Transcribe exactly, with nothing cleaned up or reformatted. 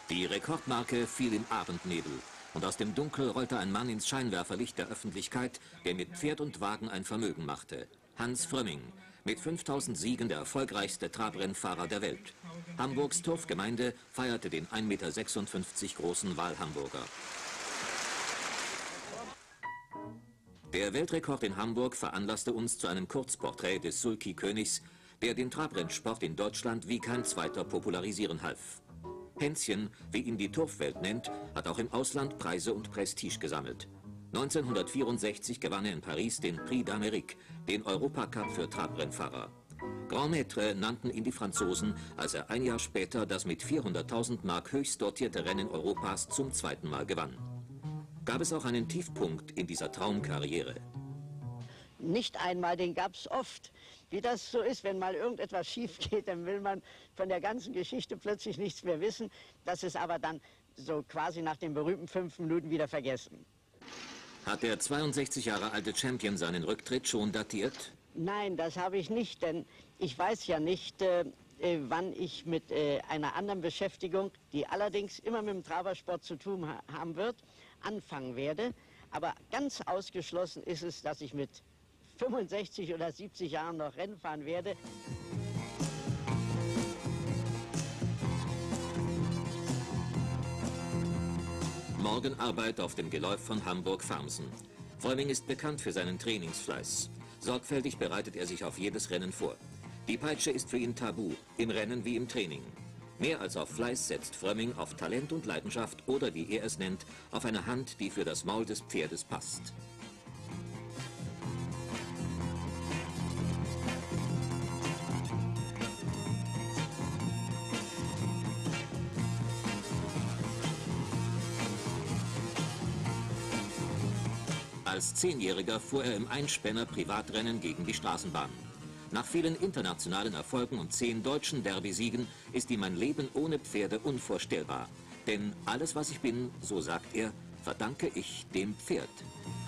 Die Rekordmarke fiel im Abendnebel und aus dem Dunkel rollte ein Mann ins Scheinwerferlicht der Öffentlichkeit, der mit Pferd und Wagen ein Vermögen machte. Hans Frömming, mit fünftausend Siegen der erfolgreichste Trabrennfahrer der Welt. Hamburgs Turfgemeinde feierte den ein Meter sechsundfünfzig großen Wahlhamburger. Der Weltrekord in Hamburg veranlasste uns zu einem Kurzporträt des Sulky-Königs, der den Trabrennsport in Deutschland wie kein zweiter popularisieren half. Hänschen, wie ihn die Turfwelt nennt, hat auch im Ausland Preise und Prestige gesammelt. neunzehnhundertvierundsechzig gewann er in Paris den Prix d'Amérique, den Europacup für Trabrennfahrer. Grand Maître nannten ihn die Franzosen, als er ein Jahr später das mit vierhunderttausend Mark höchst dotierte Rennen Europas zum zweiten Mal gewann. Gab es auch einen Tiefpunkt in dieser Traumkarriere? Nicht einmal, den gab es oft. Wie das so ist, wenn mal irgendetwas schief geht, dann will man von der ganzen Geschichte plötzlich nichts mehr wissen. Das ist aber dann so quasi nach den berühmten fünf Minuten wieder vergessen. Hat der zweiundsechzig Jahre alte Champion seinen Rücktritt schon datiert? Nein, das habe ich nicht, denn ich weiß ja nicht, äh, wann ich mit äh, einer anderen Beschäftigung, die allerdings immer mit dem Trabersport zu tun ha haben wird, anfangen werde. Aber ganz ausgeschlossen ist es, dass ich mit fünfundsechzig oder siebzig Jahren noch Rennen fahren werde. Morgenarbeit auf dem Geläuf von Hamburg-Farmsen. Frömming ist bekannt für seinen Trainingsfleiß. Sorgfältig bereitet er sich auf jedes Rennen vor. Die Peitsche ist für ihn tabu, im Rennen wie im Training. Mehr als auf Fleiß setzt Frömming auf Talent und Leidenschaft oder, wie er es nennt, auf eine Hand, die für das Maul des Pferdes passt. Als Zehnjähriger fuhr er im Einspänner Privatrennen gegen die Straßenbahn. Nach vielen internationalen Erfolgen und zehn deutschen Derby-Siegen ist ihm ein Leben ohne Pferde unvorstellbar. Denn alles, was ich bin, so sagt er, verdanke ich dem Pferd.